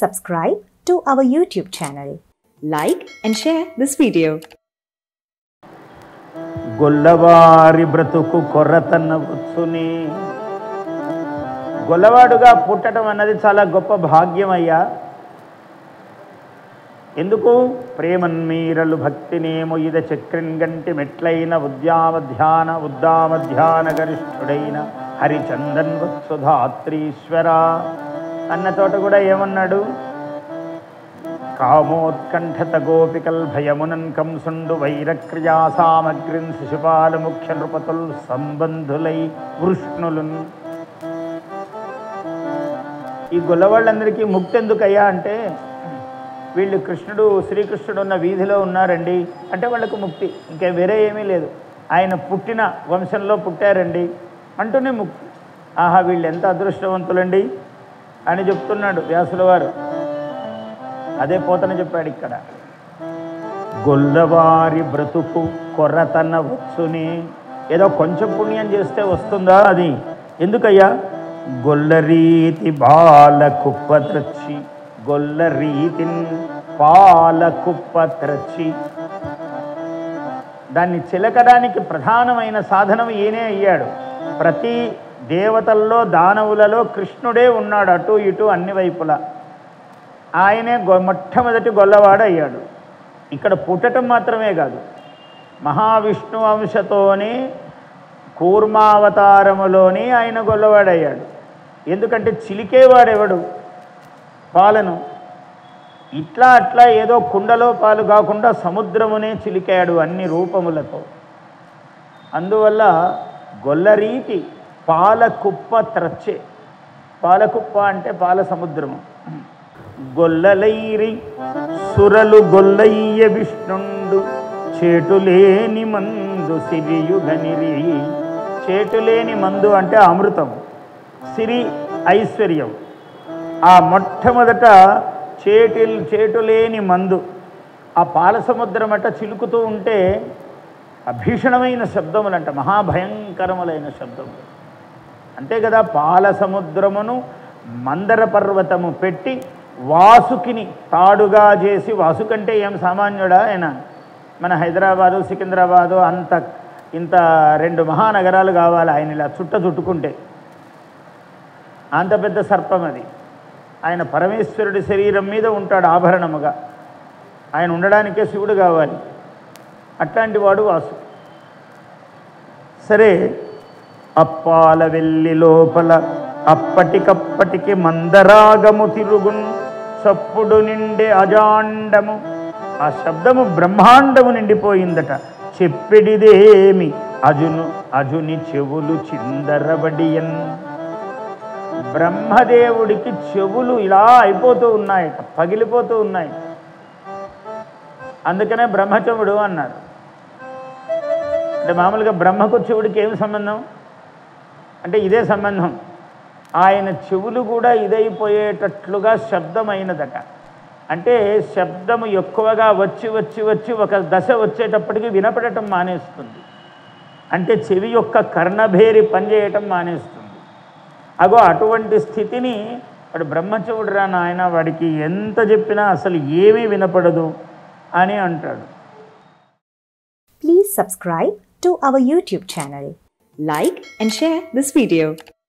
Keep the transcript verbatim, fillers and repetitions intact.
subscribe to our YouTube channel. Like and share this video. గొల్లవారి బ్రతుకు కొర్రతన్న వచ్చుని. గొల్లవాడుగా పుట్టడం అన్నది చాలా గొప్ప భాగ్యమయ్యా. ఎందుకు? ప్రేమన్మీరలు భక్తినేమో ఇద చక్రిన్ గంటి మెట్లైన ఉద్యామధ్యాన ఉద్దామధ్యాన గరిష్ఠుడైన హరిచందన్ వత్సుధాత్రీశ్వర అన్న చోట కూడా ఏమన్నాడు? కామోత్కంఠత గోపికల్ భయమునన్ కంసుండు వైరక్రియా సామగ్రిన్ శిశుపాల ముఖ్య నృపతుల్ సంబంధులై వృష్ణులున్. ఈ గొల్లవాళ్ళందరికీ ముక్తి ఎందుకయ్యా అంటే, వీళ్ళు కృష్ణుడు శ్రీకృష్ణుడు ఉన్న వీధిలో ఉన్నారండి అంటే వాళ్ళకు ముక్తి, ఇంకా వేరే ఏమీ లేదు. ఆయన పుట్టిన వంశంలో పుట్టారండి అంటూనే ముక్తి. ఆహా, వీళ్ళు ఎంత అదృష్టవంతులండి అని చెప్తున్నాడు వ్యాసుల వారు. అదే పోతన చెప్పాడు ఇక్కడ. గొల్లవారి బ్రతుకు కొర్రతన వచ్చుని. ఏదో కొంచెం పుణ్యం చేస్తే వస్తుందా అది? ఎందుకయ్యా? గొల్లరీతి బాల కుప్పత్రచ్చి, గొల్లరీతిన్ పాల కుప్పత్రచ్చి. దాన్ని చిలకడానికి ప్రధానమైన సాధనం ఈయనే అయ్యాడు. ప్రతి దేవతల్లో దానవులలో కృష్ణుడే ఉన్నాడు, అటు ఇటు అన్ని వైపులా. ఆయనే గొ మొట్టమొదటి గొల్లవాడు అయ్యాడు. ఇక్కడ పుట్టడం మాత్రమే కాదు, మహావిష్ణు అంశతోనే కూర్మావతారములోని ఆయన గొల్లవాడయ్యాడు. ఎందుకంటే చిలికేవాడెవడు పాలను? ఇట్లా అట్లా ఏదో కుండలో పాలు కాకుండా సముద్రమునే చిలికాడు అన్ని రూపములతో. అందువల్ల గొల్లరీతి పాలకుప్ప త్రచ్చే. పాలకుప్ప అంటే పాల సముద్రము. గొల్లలైరి సురలు గొల్లయ్య విష్ణుండు చేటులేని మందు సిరియుగనిరి. చేటులేని మందు అంటే అమృతం, సిరి ఐశ్వర్యం. ఆ మొట్టమొదట చేటు చేటులేని మందు, ఆ పాల సముద్రం అట చిలుకుతూ ఉంటే అభీషణమైన శబ్దములంట, మహాభయంకరములైన శబ్దములు. అంతే కదా, పాల సముద్రమును మందర పర్వతము పెట్టి వాసుకిని తాడుగా చేసి, వాసుకంటే ఏం సామాన్యుడా ఆయన? మన హైదరాబాదు సికింద్రాబాదు అంత ఇంత రెండు మహానగరాలు కావాలి ఆయన ఇలా చుట్ట చుట్టుకుంటే. అంత పెద్ద సర్పం అది. ఆయన పరమేశ్వరుడి శరీరం మీద ఉంటాడు ఆభరణముగా. ఆయన ఉండడానికే శివుడు కావాలి. అట్లాంటి వాడు వాసు. సరే, అప్పాల వెళ్ళి లోపల అప్పటికప్పటికి మందరాగము తిరుగున్ చప్పుడు నిండే అజాండము. ఆ శబ్దము బ్రహ్మాండము నిండిపోయిందట. చెప్పిడిదేమి అజును అజుని చెవులు చిందరబడియన్. బ్రహ్మదేవుడికి చెవులు ఇలా అయిపోతూ ఉన్నాయట, పగిలిపోతూ ఉన్నాయి. అందుకనే బ్రహ్మచెవుడు అన్నారు. అంటే మామూలుగా బ్రహ్మకు చెవుడికి ఏమి సంబంధం అంటే ఇదే సంబంధం. ఆయన చెవులు కూడా ఇదైపోయేటట్లుగా శబ్దమైనదట. అంటే శబ్దము ఎక్కువగా వచ్చి వచ్చి వచ్చి ఒక దశ వచ్చేటప్పటికి వినపడటం మానేస్తుంది. అంటే చెవి యొక్క కర్ణభేరి పనిచేయటం మానేస్తుంది. అగో అటువంటి స్థితిని వాడు బ్రహ్మచెవుడు రా నాయన, వాడికి ఎంత చెప్పినా అసలు ఏమీ వినపడదు అని అంటాడు. Please subscribe to our YouTube channel. Like and share this video.